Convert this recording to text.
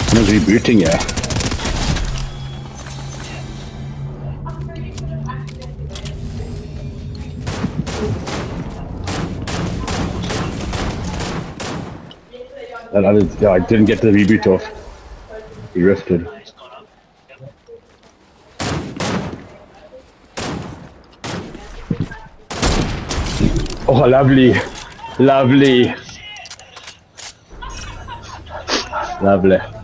I'm rebooting, yeah. And I didn't get the reboot off. He rested. Oh, lovely. Lovely. Lovely.